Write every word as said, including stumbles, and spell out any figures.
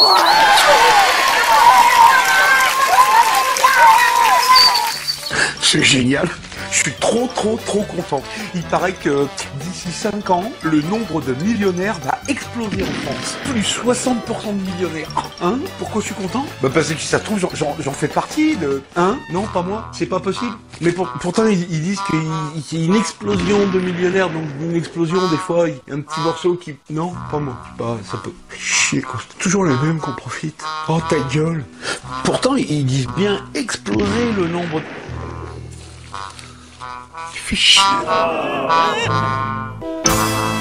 C'est génial. Je suis trop, trop, trop content. Il paraît que d'ici cinq ans, le nombre de millionnaires va exploser en France. Plus soixante pour cent de millionnaires. Hein? Pourquoi je suis content? Bah parce que si ça se trouve, j'en fais partie de... Hein? Non, pas moi. C'est pas possible. Mais pour, pourtant, ils, ils disent qu'il y a une explosion de millionnaires. Donc une explosion, des fois, il y a un petit morceau qui... Non, pas moi. Bah, ça peut... Chier, quoi. C'est toujours les mêmes qu'on profite. Oh, ta gueule. Pourtant, ils disent bien exploser le nombre de... Fais chier.